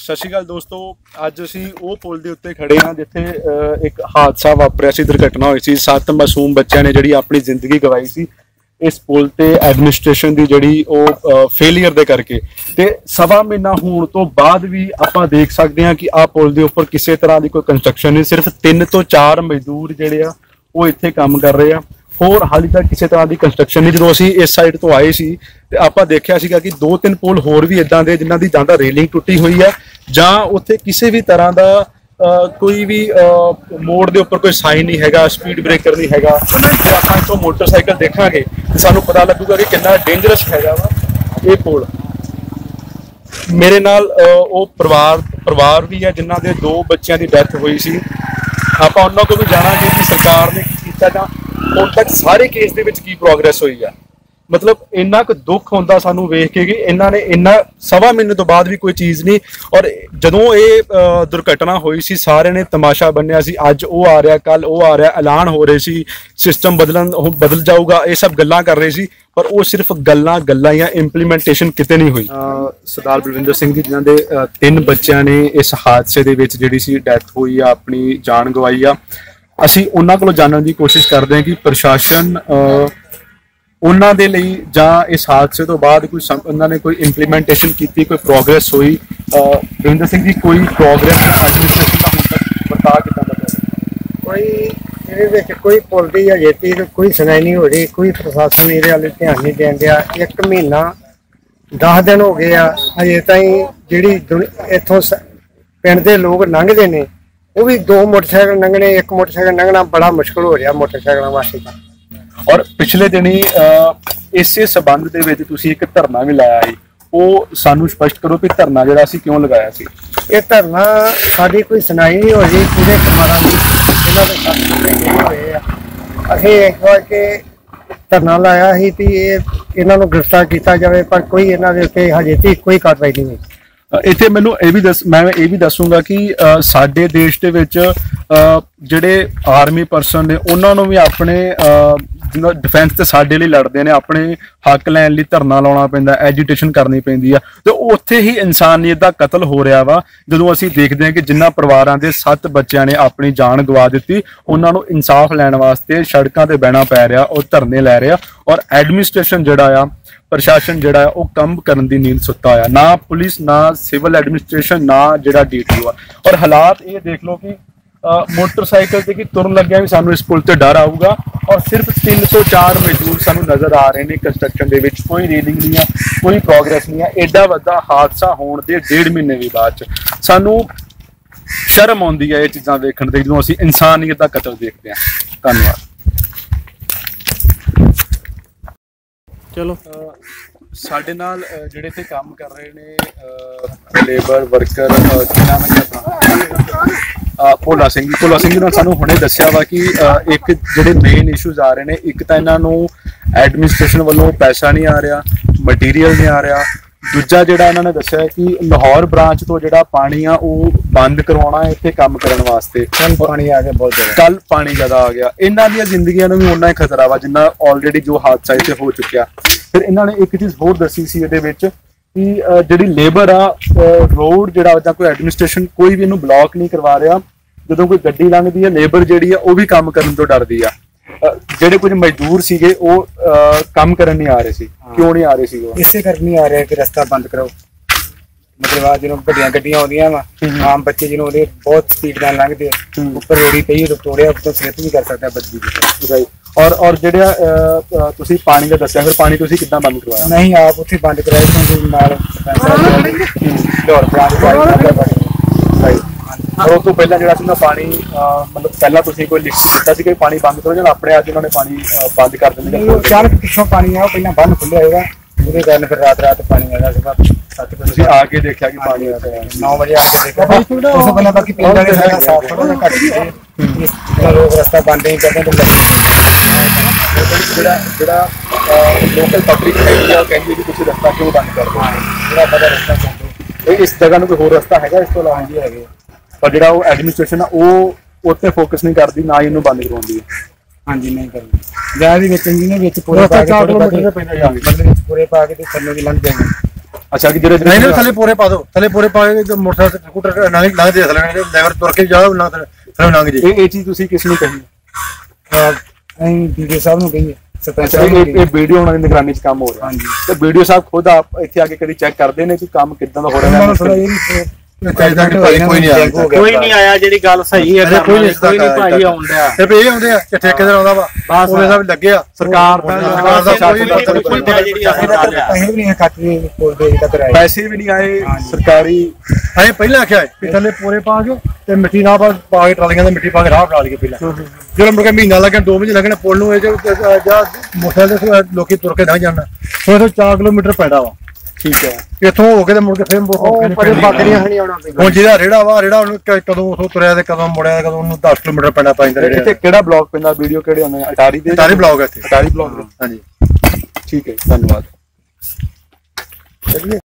ਸਤਿ ਸ਼੍ਰੀ ਅਕਾਲ ਦੋਸਤੋ, ਅੱਜ ਅਸੀਂ ਉਹ ਪੁਲ ਦੇ ਉੱਤੇ ਖੜੇ ਹਾਂ ਜਿੱਥੇ ਇੱਕ ਹਾਦਸਾ ਵਾਪਰਿਆ ਸੀ, ਦੁਰਘਟਨਾ ਹੋਈ ਸੀ। 7 ਮਾਸੂਮ ਬੱਚਿਆਂ ਨੇ ਜਿਹੜੀ ਆਪਣੀ ਜ਼ਿੰਦਗੀ ਗਵਾਈ ਸੀ ਇਸ ਪੁਲ ਤੇ ਐਡਮਿਨਿਸਟ੍ਰੇਸ਼ਨ ਦੀ ਜਿਹੜੀ ਉਹ ਫੇਲੀਅਰ ਦੇ ਕਰਕੇ। ਤੇ ਸਵਾ ਮਹੀਨਾ ਹੋਣ ਤੋਂ ਬਾਅਦ ਵੀ ਆਪਾਂ ਦੇਖ ਸਕਦੇ ਹਾਂ ਕਿ ਆਹ ਪੁਲ ਦੇ ਉੱਪਰ ਕਿਸੇ ਤਰ੍ਹਾਂ ਦੀ ਕੋਈ ਕੰਸਟਰਕਸ਼ਨ ਨਹੀਂ। ਸਿਰਫ 3 ਤੋਂ 4 ਮਜ਼ਦੂਰ ਜਿਹੜੇ ਆ ਉਹ ਇੱਥੇ ਕੰਮ ਕਰ ਰਹੇ ਆ, ਹੋਰ ਹਾਲੇ ਤੱਕ ਕਿਸੇ ਤਰ੍ਹਾਂ ਦੀ ਕੰਸਟਰਕਸ਼ਨ ਨਹੀਂ। ਜਦੋਂ ਅਸੀਂ ਇਸ ਸਾਈਡ ਤੋਂ ਆਏ ਸੀ ਤੇ ਆਪਾਂ ਦੇਖਿਆ ਸੀਗਾ ਕਿ 2-3 ਪੁਲ ਹੋਰ ਵੀ ਇਦਾਂ ਦੇ ਜਿਨ੍ਹਾਂ ਦੀ ਜਾਂ ਤਾਂ ਰੇਲਿੰਗ ਟੁੱਟੀ ਹੋਈ ਹੈ ਜਾਂ ਉੱਥੇ ਕਿਸੇ ਵੀ ਤਰ੍ਹਾਂ ਦਾ ਕੋਈ ਵੀ ਮੋੜ ਦੇ ਉੱਪਰ ਕੋਈ ਸਾਈਨ ਨਹੀਂ ਹੈਗਾ, ਸਪੀਡ ਬ੍ਰੇਕਰ ਨਹੀਂ ਹੈਗਾ। ਜੇ ਆਪਾਂ ਇੱਥੋਂ ਮੋਟਰਸਾਈਕਲ ਦੇਖਾਂਗੇ ਤਾਂ ਸਾਨੂੰ ਪਤਾ ਲੱਗੂਗਾ ਕਿ ਕਿੰਨਾ ਡੇਂਜਰਸ ਹੈਗਾ ਵਾ ਇਹ ਪੁਲ। ਮੇਰੇ ਨਾਲ ਉਹ ਪਰਿਵਾਰ ਵੀ ਹੈ ਜਿਨ੍ਹਾਂ ਦੇ 2 ਬੱਚਿਆਂ ਦੀ ਡੈਥ ਹੋਈ ਸੀ। ਆਪਾਂ ਉਹਨਾਂ ਕੋਲ ਵੀ ਜਾਣਾਂਗੇ ਕਿ ਸਰਕਾਰ ਨੇ ਕੀ ਕੀਤਾ ਜਾਂ ਹੁਣ ਤੱਕ ਸਾਰੇ ਕੇਸ ਦੇ ਵਿੱਚ ਕੀ ਪ੍ਰੋਗਰੈਸ ਹੋਈ ਆ। ਮਤਲਬ ਇੰਨਾ ਕੁ ਦੁੱਖ ਹੁੰਦਾ ਸਾਨੂੰ ਵੇਖ ਕੇ ਕਿ ਇਹਨਾਂ ਨੇ ਇੰਨਾ ਸਵਾ ਮਹੀਨੇ ਤੋਂ ਬਾਅਦ ਵੀ ਕੋਈ ਚੀਜ਼ ਨਹੀਂ। ਔਰ ਜਦੋਂ ਇਹ ਦੁਰਘਟਨਾ ਹੋਈ ਸੀ ਸਾਰਿਆਂ ਨੇ ਤਮਾਸ਼ਾ ਬੰਨਿਆ ਸੀ, ਅੱਜ ਉਹ ਆ ਰਿਹਾ, ਕੱਲ ਉਹ ਆ ਰਿਹਾ, ਐਲਾਨ ਹੋ ਰਹੇ ਸੀ ਸਿਸਟਮ ਬਦਲ ਜਾਊਗਾ, ਇਹ ਸਭ ਗੱਲਾਂ ਕਰ ਰਹੇ ਸੀ। ਪਰ ਉਹ ਸਿਰਫ ਗੱਲਾਂ ਜਾਂ ਇੰਪਲੀਮੈਂਟੇਸ਼ਨ ਕਿਤੇ ਨਹੀਂ ਹੋਈ। ਸਰਦਾਰ ਬਲਵਿੰਦਰ ਸਿੰਘ ਜੀ ਜਿਨ੍ਹਾਂ ਦੇ 3 ਬੱਚਿਆਂ ਨੇ ਇਸ ਹਾਦਸੇ ਦੇ ਵਿੱਚ ਜਿਹੜੀ ਸੀ ਡੈਥ ਹੋਈ ਆ, ਆਪਣੀ ਜਾਨ ਗਵਾਈ ਆ। ਅਸੀਂ ਉਹਨਾਂ ਕੋਲੋਂ ਜਾਣਨ ਦੀ ਕੋਸ਼ਿਸ਼ ਕਰਦੇ ਹਾਂ ਕਿ ਪ੍ਰਸ਼ਾਸਨ ਉਹਨਾਂ ਦੇ ਲਈ ਜਾਂ ਇਸ ਹਾਦਸੇ ਤੋਂ ਬਾਅਦ ਕੋਈ ਉਹਨਾਂ ਨੇ ਕੋਈ ਇੰਪਲੀਮੈਂਟੇਸ਼ਨ ਕੀਤੀ, ਕੋਈ ਪ੍ਰੋਗਰੈਸ ਹੋਈ। ਬਲਵਿੰਦਰ ਸਿੰਘ ਜੀ, ਕੋਈ ਪ੍ਰੋਗਰੈਸ ਐਡਮਿਨਿਸਟ੍ਰੇਸ਼ਨ ਦਾ ਹੁਣ ਤੱਕ ਵਰਤਾਅ ਕਿੱਦਾਂ ਦਾ ਕੋਈ ਇਹਦੇ ਵਿੱਚ ਕੋਈ ਪੁਲ ਦੀ ਹਜੇ ਤੱਕ ਕੋਈ ਸੁਣਾਈ ਨਹੀਂ ਹੋ ਰਹੀ, ਕੋਈ ਪ੍ਰਸ਼ਾਸਨ ਇਹਦੇ ਵੱਲ ਧਿਆਨ ਨਹੀਂ ਦੇਣ ਡਿਆ। 1 ਮਹੀਨਾ 10 ਦਿਨ ਹੋ ਗਏ ਆ, ਹਜੇ ਤਾਈਂ ਜਿਹੜੀ ਇੱਥੋਂ ਪਿੰਡ ਦੇ ਲੋਕ ਲੰਘਦੇ ਨੇ ਉਹ ਵੀ 2 ਮੋਟਰਸਾਈਕਲ ਲੰਘਣੇ, 1 ਮੋਟਰਸਾਈਕਲ ਲੰਘਣਾ ਬੜਾ ਮੁਸ਼ਕਲ ਹੋ ਰਿਹਾ ਮੋਟਰਸਾਈਕਲਾਂ ਵਾਸਤੇ। ਔਰ ਪਿਛਲੇ ਦਿਨੀ ਇਸੇ ਸਬੰਧ ਦੇ ਵਿੱਚ ਤੁਸੀਂ ਇੱਕ ਧਰਨਾ ਵੀ ਲਾਇਆ ਸੀ, ਉਹ ਸਾਨੂੰ ਸਪਸ਼ਟ ਕਰੋ ਕਿ ਧਰਨਾ ਜਿਹੜਾ ਅਸੀਂ ਕਿਉਂ ਲਗਾਇਆ ਸੀ। ਇਹ ਧਰਨਾ ਸਾਡੀ ਕੋਈ ਸੁਣਾਈ ਨਹੀਂ ਹੋ ਰਹੀ ਪੂਰੇ ਕਮਾਰਾਂ ਦੀ, ਇਹਨਾਂ ਦੇ ਸੱਤ ਹੋਏ ਆ। ਅਸੀਂ ਇੱਕ ਵਾਰ ਕੇ ਧਰਨਾ ਲਾਇਆ ਸੀ ਕਿ ਇਹਨਾਂ ਨੂੰ ਗ੍ਰਿਫਤਾਰ ਕੀਤਾ ਜਾਵੇ, ਪਰ ਕੋਈ ਇਹਨਾਂ ਦੇ ਉੱਤੇ ਹਜੇ ਤੱਕ ਕੋਈ ਕਾਰਵਾਈ ਨਹੀਂ ਹੋਈ। ਇੱਥੇ ਮੈਨੂੰ ਮੈਂ ਇਹ ਵੀ ਦੱਸੂਗਾ ਕਿ ਸਾਡੇ ਦੇਸ਼ ਦੇ ਵਿੱਚ ਜਿਹੜੇ ਆਰਮੀ ਪਰਸਨ ਨੇ ਉਹਨਾਂ ਨੂੰ ਵੀ ਆਪਣੇ ਡਿਫੈਂਸ ਤੇ ਸਾਡੇ ਲਈ ਲੜਦੇ ਨੇ, ਆਪਣੇ ਹੱਕ ਲੈਣ ਲਈ ਧਰਨਾ ਲਾਉਣਾ ਪੈਂਦਾ, ਐਜੀਟੇਸ਼ਨ ਕਰਨੀ ਪੈਂਦੀ ਆ। ਤੇ ਉੱਥੇ ਹੀ ਇਨਸਾਨੀਅਤ ਦਾ ਕਤਲ ਹੋ ਰਿਹਾ ਵਾ ਜਦੋਂ ਅਸੀਂ ਦੇਖਦੇ ਹਾਂ ਕਿ ਜਿਨ੍ਹਾਂ ਪਰਿਵਾਰਾਂ ਦੇ 7 ਬੱਚਿਆਂ ਨੇ ਆਪਣੀ ਜਾਨ ਗਵਾ ਦਿੱਤੀ, ਉਹਨਾਂ ਨੂੰ ਇਨਸਾਫ ਲੈਣ ਵਾਸਤੇ ਸੜਕਾਂ ਤੇ ਬਹਿਣਾ ਪੈ ਰਿਹਾ, ਉਹ ਧਰਨੇ ਲੈ ਰਿਹਾ। ਔਰ ਐਡਮਿਨਿਸਟ੍ਰੇਸ਼ਨ ਜਿਹੜਾ ਆ, ਪ੍ਰਸ਼ਾਸਨ ਜਿਹੜਾ ਉਹ ਕੰਮ ਕਰਨ ਦੀ ਨੀਂਦ ਸੁੱਤਾ ਹੋਇਆ, ਨਾ ਪੁਲਿਸ, ਨਾ ਸਿਵਲ ਐਡਮਿਨਿਸਟ੍ਰੇਸ਼ਨ, ਨਾ ਜਿਹੜਾ DDPO ਆ। ਔਰ ਹਾਲਾਤ ਇਹ ਦੇਖ ਲਓ ਕਿ ਮੋਟਰਸਾਈਕਲ ਤੇ ਕਿ ਤੁਰਨ ਲੱਗਿਆ ਵੀ ਸਾਨੂੰ ਇਸ ਪੁਲ ਤੇ ਡਰ ਆਊਗਾ। ਔਰ ਸਿਰਫ 3 ਤੋਂ 4 ਮਜ਼ਦੂਰ ਸਾਨੂੰ ਨਜ਼ਰ ਆ ਰਹੇ ਨੇ ਕੰਸਟਰਕਸ਼ਨ ਦੇ ਵਿੱਚ, ਕੋਈ ਰੇਲਿੰਗ ਨਹੀਂ ਆ, ਕੋਈ ਪ੍ਰੋਗਰੈਸ ਨਹੀਂ ਆ। ਐਡਾ ਵੱਡਾ ਹਾਦਸਾ ਹੋਣ ਦੇ 1.5 ਮਹੀਨੇ ਵੀ ਬਾਅਦ ਚ ਸਾਨੂੰ ਸ਼ਰਮ ਆਉਂਦੀ ਹੈ ਇਹ ਚੀਜ਼ਾਂ ਵੇਖਣ ਦੇ, ਜਦੋਂ ਅਸੀਂ ਇਨਸਾਨੀਅਤ ਦਾ ਕਤਲ ਦੇਖਦੇ ਹਾਂ। ਧੰਨਵਾਦ। ਚਲੋ, ਸਾਡੇ ਨਾਲ ਜਿਹੜੇ ਇੱਥੇ ਕੰਮ ਕਰ ਰਹੇ ਨੇ ਲੇਬਰ ਵਰਕਰ, ਕੀ ਨਾਮ ਹੈ ਆਪਣਾ, ਭੋਲਾ ਸਿੰਘ ਜੀ ਨੇ ਸਾਨੂੰ ਹੁਣੇ ਦੱਸਿਆ ਵਾ ਕਿ ਇੱਕ ਜਿਹੜੇ ਮੇਨ ਇਸ਼ੂਜ਼ ਆ ਰਹੇ ਨੇ, ਇੱਕ ਤਾਂ ਇਹਨਾਂ ਨੂੰ ਐਡਮਿਨਿਸਟ੍ਰੇਸ਼ਨ ਵੱਲੋਂ ਪੈਸਾ ਨਹੀਂ ਆ ਰਿਹਾ, ਮਟੀਰੀਅਲ ਨਹੀਂ ਆ ਰਿਹਾ। ਦੂਜਾ ਜਿਹੜਾ ਇਹਨਾਂ ਨੇ ਦੱਸਿਆ ਕਿ ਲਾਹੌਰ ਬ੍ਰਾਂਚ ਤੋਂ ਜਿਹੜਾ ਪਾਣੀ ਆ ਉਹ ਬੰਦ ਕਰਵਾਉਣਾ ਇੱਥੇ ਕੰਮ ਕਰਨ ਵਾਸਤੇ। ਪਾਣੀ ਆ ਗਿਆ ਬਹੁਤ ਜ਼ਿਆਦਾ, ਕੱਲ ਪਾਣੀ ਜ਼ਿਆਦਾ ਆ ਗਿਆ। ਇਹਨਾਂ ਦੀਆਂ ਜ਼ਿੰਦਗੀਆਂ ਨੂੰ ਵੀ ਓਨਾ ਹੀ ਖਤਰਾ ਵਾ ਜਿੰਨਾ ਆਲਰੇਡੀ ਜੋ ਹਾਦਸਾ ਇੱਥੇ ਹੋ ਚੁੱਕਿਆ। ਫਿਰ ਇਹਨਾਂ ਨੇ ਇੱਕ ਚੀਜ਼ ਹੋਰ ਦੱਸੀ ਸੀ ਇਹਦੇ ਵਿੱਚ ਕਿ ਜਿਹੜੀ ਲੇਬਰ ਆ, ਰੋਡ ਜਿਹੜਾ ਜਾਂ ਕੋਈ ਐਡਮਿਨਿਸਟ੍ਰੇਸ਼ਨ ਕੋਈ ਵੀ ਇਹਨੂੰ ਬਲੌਕ ਨਹੀਂ ਕਰਵਾ ਰਿਹਾ। ਜਦੋਂ ਕੋਈ ਗੱਡੀ ਲੰਘਦੀ ਹੈ, ਲੇਬਰ ਜਿਹੜੀ ਆ ਉਹ ਵੀ ਕੰਮ ਕਰਨ ਤੋਂ ਡਰਦੀ ਆ। ਜਿਹੜੇ ਕੁਝ ਮਜ਼ਦੂਰ ਸੀਗੇ ਉਹ ਕੰਮ ਕਰਨ ਨਹੀਂ ਆ ਰਹੇ ਸੀ। ਕਿਉਂ ਨਹੀਂ ਆ ਰਹੇ ਸੀ? ਉਹ ਇਸੇ ਕਰਕੇ ਨਹੀਂ ਆ ਰਿਹਾ ਕਿ ਰਸਤਾ ਬੰਦ ਕਰਾਓ। ਮਤਲਬ ਆ ਜਦੋਂ ਵੱਡੀਆਂ ਗੱਡੀਆਂ ਆਉਂਦੀਆਂ ਵਾ, ਆਮ ਬੱਚੇ ਜਿਹਨੂੰ ਉਹਦੇ ਬਹੁਤ ਸਪੀਡ ਨਾਲ ਲੰਘਦੇ, ਉੱਪਰ ਰੋੜੀ ਪਈ ਤੋੜਿਆ, ਉੱਤੋਂ ਸਲਿੱਪ ਵੀ ਕਰ ਸਕਦਾ ਬੱਜੀ ਦੀ। ਔਰ ਜਿਹੜਾ ਤੁਸੀਂ ਪਾਣੀ ਦਾ ਦੱਸਿਆ, ਫਿਰ ਪਾਣੀ ਤੁਸੀਂ ਕਿੱਦਾਂ ਬੰਦ ਕਰਵਾਇਆ? ਨਹੀਂ, ਆਪ ਉੱਥੇ ਬੰਦ ਕਰਾਇਆ ਨਾਲ ਔਰ ਉਸ ਤੋਂ ਪਹਿਲਾਂ ਜਿਹੜਾ ਸੀ ਨਾ ਪਾਣੀ, ਮਤਲਬ ਪਹਿਲਾਂ ਤੁਸੀਂ ਕੋਈ ਲਿਖ ਦਿੱਤਾ ਸੀ ਕਿ ਪਾਣੀ ਬੰਦ ਕਰੋ ਜਾਂ ਆਪਣੇ ਆਪ ਉਹਨਾਂ ਨੇ ਪਾਣੀ ਬੰਦ ਕਰ ਦਿੰਦੇ? ਅਚਾਨਕ ਪਿੱਛੋਂ ਪਾਣੀ ਆ, ਉਹ ਪਹਿਲਾਂ ਬੰਦ ਖੁੱਲਿਆ ਹੋਏਗਾ, ਉਹਦੇ ਕਾਰਨ ਫਿਰ ਰਾਤ ਪਾਣੀ ਆਇਆ ਸੀਗਾ। ਤੁਸੀਂ ਆ ਕੇ ਦੇਖਿਆ ਕਿ ਪਾਣੀ ਆ ਗਿਆ? 9 ਵਜੇ ਆ ਕੇ ਦੇਖਿਆ। ਉਸ ਤੋਂ ਪਹਿਲਾਂ ਬਾਕੀ ਪਿੰਡ ਵਾਲੇ ਸਾਰਾ ਸਾਫ ਥੋੜਾ ਜਿਹਾ ਘੱਟ ਸੀਗੇ, ਲੋਕ ਰਸਤਾ ਬੰਦ ਨਹੀਂ ਕਰਦੇ। ਜਿਹੜਾ ਲੋਕਲ ਪਬਲਿਕ ਹੈਗੀ ਆ ਉਹ ਕਹਿੰਦੀ ਕਿ ਤੁਸੀਂ ਰਸਤਾ ਕਿਉਂ ਬੰਦ ਕਰ ਦਿਓ? ਜਿਹੜਾ ਪਤਾ ਰਸਤਾ ਚੱਲੋ, ਇਸ ਜਗ੍ਹਾ ਨੂੰ ਕੋਈ ਹੋਰ ਰਸਤਾ ਹੈਗਾ ਇਸ ਤੋਂ ਇਲਾਵਾ? ਹਾਂਜੀ ਹੈਗੇ, ਪਰ ਜਿਹੜਾ ਉਹ ਐਡਮਿਨਿਸਟ੍ਰੇਸ਼ਨ ਆ ਉਹ ਉੱਥੇ ਫੋਕਸ ਨਹੀਂ ਕਰਦੀ, ਨਾ ਹੀ ਇਹਨੂੰ ਬੰਦ ਕਰਵਾਉਂਦੀ ਹੈ। ਹਾਂਜੀ, ਨਹੀਂ ਕਰਦੀ। ਜਾਂ ਵੀ ਵਿੱਚ ਇੰਜੀਨੀਅਰ ਵਿੱਚ ਪੂਰੇ ਪਾ ਕੇ ਪੂਰੇ ਪਾ ਕੇ ਤੇ ਥੱਲੇ ਦੀ ਲੰਘ ਜਾਏਗੀ। ਅੱਛਾ ਕਿ ਜਿਹੜੇ ਨਹੀਂ ਥੱਲੇ ਪੂਰੇ ਪਾ ਦਿਓ, ਥੱਲੇ ਪੂਰੇ ਪਾ ਕੇ ਮੋਟਰਸਾਈਕਲ ਸਕੂਟਰ ਲੰਘ ਦੇ ਲੈਣੇ ਲੈਵਰ ਤੁਰ ਕੇ ਜਾਓ ਨਾ ਥੱਲੇ ਲੰਘ ਜੇ। ਇਹ ਚੀਜ਼ ਤੁਸੀਂ ਕਿਸ ਨੂੰ ਕਹੀ? ਅਸੀਂ ਵੀਡੀਓ ਸਾਹਿਬ ਨੂੰ ਕਹੀਏ, ਸਰਪੰਚ ਇਹ ਵੀਡੀਓ ਉਹਨਾਂ ਦੀ ਨਿਗਰਾਨੀ 'ਚ ਕੰਮ ਹੋ ਰਿਹਾ। ਹਾਂਜੀ, ਤੇ ਵੀਡੀਓ ਸਾਹਿਬ ਖੁਦ ਆਪ ਇੱਥੇ ਆ ਕੇ ਕਦੀ ਚੈੱਕ ਕਰਦੇ ਨੇ ਕਿ ਕੰਮ ਕਿੱਦਾਂ ਦਾ ਹੋ ਰਿਹਾ? ਥੋੜਾ ਇਹ ਚਾਹੀਦਾ ਕਿ ਭਾਈ ਕੋਈ ਨਹੀਂ ਆਇਆ, ਜਿਹੜੀ ਗੱਲ ਸਹੀ ਹੈ ਕੋਈ ਨਹੀਂ ਭਾਈ ਆਉਂਦਾ ਤੇ ਇਹ ਆਉਂਦੇ ਆ ਕਿ ਠੇਕੇਦਾਰ ਆਉਂਦਾ ਵਾ ਉਹਦੇ ਸਾਹਿਬ ਲੱਗੇ ਆ ਸਰਕਾਰ ਦਾ ਪੈਸੇ ਵੀ ਨਹੀਂ ਕੱਟਨੇ ਬੋਲਦੇ ਅਜੇ ਤੱਕ ਆਏ, ਪੈਸੇ ਵੀ ਨਹੀਂ ਆਏ ਸਰਕਾਰੀ। ਅਸੀਂ ਪਹਿਲਾਂ ਆਖਿਆ ਵੀ ਥੱਲੇ ਪੂਰੇ ਪਾ ਕੇ ਤੇ ਮਿੱਟੀ ਨਾਲ ਪਾ ਕੇ ਟਰਾਲੀਆਂ ਤੇ ਮਿੱਟੀ ਪਾ ਕੇ ਰਾਹ ਬਣਾ ਲਈਏ ਪਹਿਲਾਂ। ਜਦੋਂ ਮੁੜ ਕੇ ਮਹੀਨਾ ਲੱਗਣਾ 2 ਮਹੀਨੇ ਲੱਗਣੇ ਪੁੱਲ ਨੂੰ, ਇਹ ਜਾਂ ਮੋਟਰਸਾਈਕਲ ਤੇ ਲੋਕੀ ਤੁਰ ਕੇ ਲੰਘ ਜਾਣਾ। ਸੋ 4 ਕਿਲੋਮੀਟਰ ਪੈਦਾ ਵਾ। ਠੀਕ ਹੈ, ਇੱਥੋਂ ਹੋ ਕੇ ਤੇ ਮੁੜ ਕੇ ਫਿਰ ਹੁਣ ਜਿਹੜਾ ਰੇੜਾ ਵਾ, ਰੇੜਾ ਉਹਨੂੰ ਕਦੋਂ ਉਥੋਂ ਤੁਰਿਆ ਤੇ ਕਦੋਂ ਮੁੜਿਆ, ਕਦੋਂ ਉਹਨੂੰ 10 ਕਿਲੋਮੀਟਰ ਪੈਣਾ ਪੈਂਦਾ। ਇੱਥੇ ਕਿਹੜਾ ਬਲਾਕ ਪੈਂਦਾ? ਵੀਡੀਓ ਕਿਹੜੇ ਹੁੰਦੇ? ਅਟਾਰੀ ਦੇ? ਅਟਾਰੀ ਬਲਾਕ ਹੈ ਇੱਥੇ, ਅਟਾਰੀ ਬਲਾਕ। ਹਾਂਜੀ ਠੀਕ ਹੈ, ਧੰਨਵਾਦ।